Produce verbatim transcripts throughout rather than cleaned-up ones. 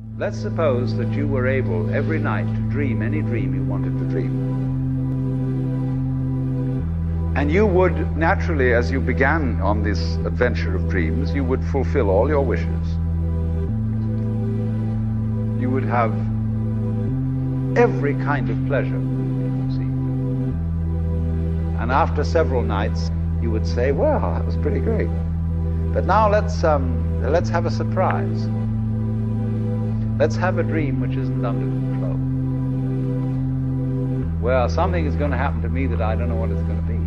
Let's suppose that you were able every night to dream any dream you wanted to dream. And you would naturally, as you began on this adventure of dreams, you would fulfill all your wishes. You would have every kind of pleasure you conceived. And after several nights, you would say, well, that was pretty great. But now let's, um, let's have a surprise. Let's have a dream which isn't under control. Well, something is going to happen to me that I don't know what it's going to be.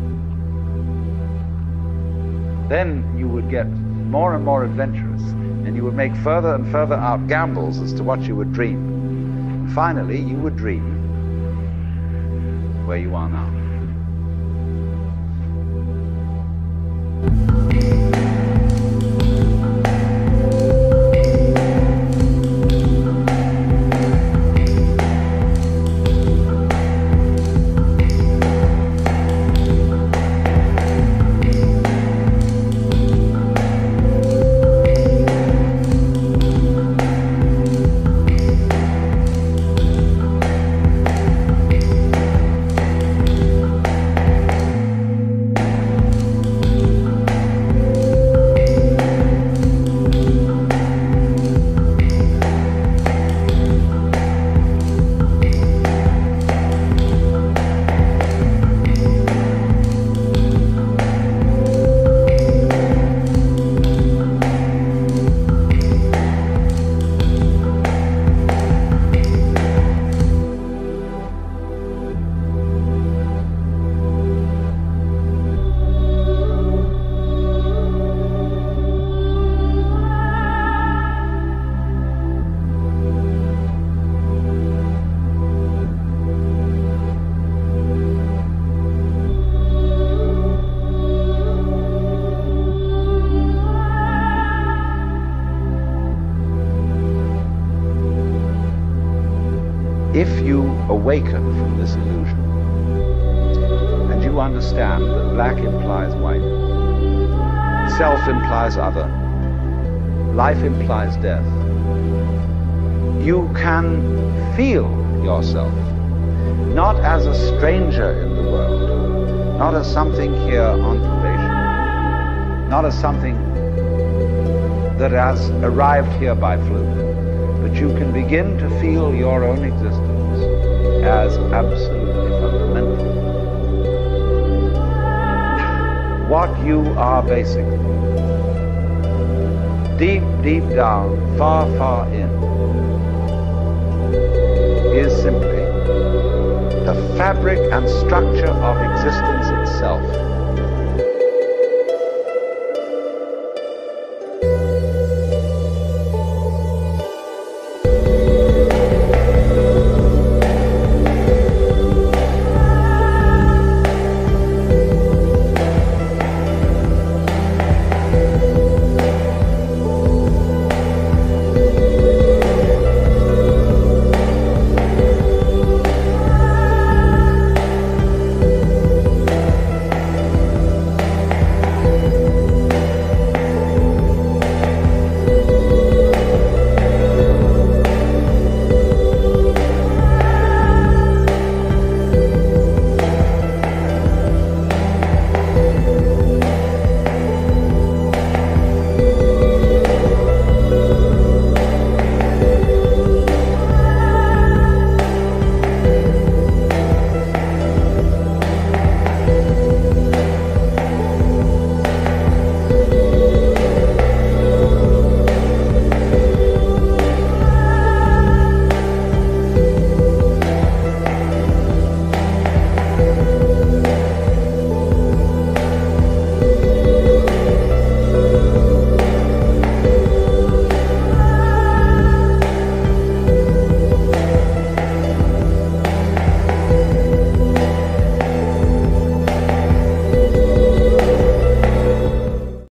Then you would get more and more adventurous, and you would make further and further out gambles as to what you would dream. And finally, you would dream where you are now. If you awaken from this illusion, and you understand that black implies white, self implies other, life implies death, you can feel yourself not as a stranger in the world, not as something here on probation, not as something that has arrived here by fluke, but you can begin to feel your own existence as absolutely fundamental. What you are basically, deep, deep down, far, far in, is simply the fabric and structure of existence itself.